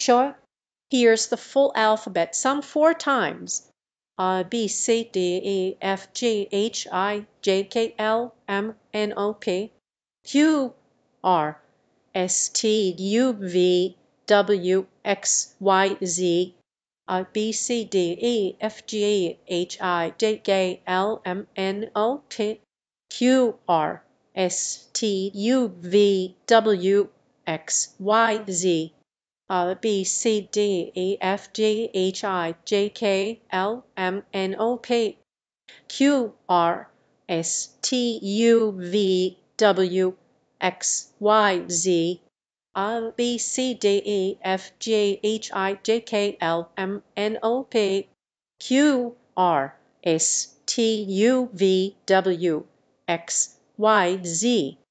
Sure. Here's the full alphabet. Sum four times. B, C, D, E, F, G, H, I, J, K, L, M, N, O, P, Q, R, S, T, U, V, W, X, Y, Z, B, C, D, E, F, G, H, I, J, K, L, M, N, O, P, Q, R, S, T, U, V, W, X, Y, Z, B, C, D, E, F, G, H, I, J, K, L, M, N, O, P, Q, R, S, T, U, V, W, X, Y, Z, B, C, D, E, F, G, H, I, J, K, L, M, N, O, P, Q, R, S, T, U, V, W, X, Y, Z.